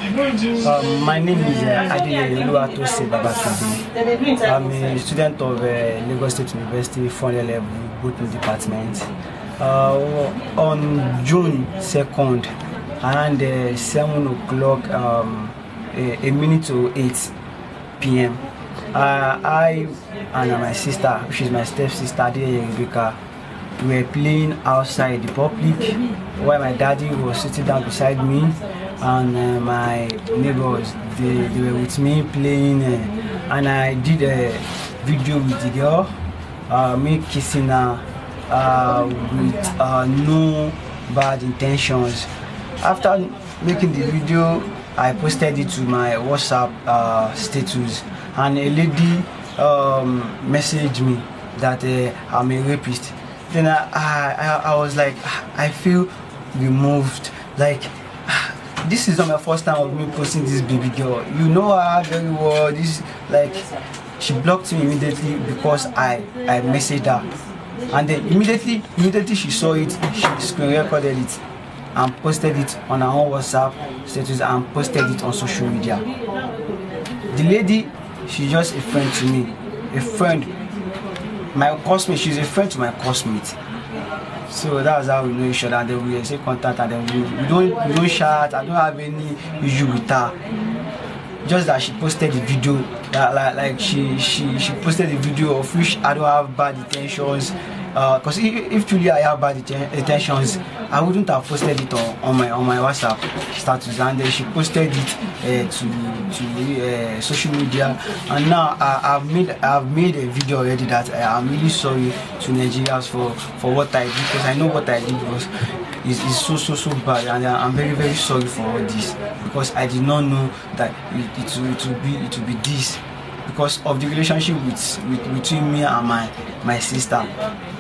My name is Adeyeye Oluwatose Babatunde. I'm a student of Lagos State University, 400 level, botany department. On June 2nd, around 7 o'clock, a minute to 8 p.m., I and my sister, which is my stepsister, Adeyeye Rebecca, we were playing outside the public while my daddy was sitting down beside me, and my neighbors, they were with me playing, and I did a video with the girl, me kissing her with no bad intentions. After making the video, I posted it to my WhatsApp status, and a lady messaged me that I'm a rapist. Then I was like, I feel removed. Like, this is not my first time of me posting this baby girl. You know her very well. This, like, she blocked me immediately because I messaged her, and then immediately she saw it, she screen recorded it and posted it on her own WhatsApp status and posted it on social media. The lady, she's just a friend to me, a friend. My classmate, she's a friend to my classmate. So that's how we know each other, and then we say contact, and then we don't chat. I don't have any issue with her. Just that she posted the video, that she posted the video of which I don't have bad intentions. Because if truly I have bad intentions, I wouldn't have posted it on my WhatsApp status, and then she posted it to social media. And now I've made a video already that I'm really sorry to Nigerians for what I did, because I know what I did is so bad, and I'm very sorry for all this, because I did not know that it would be this, because of the relationship between me and my sister.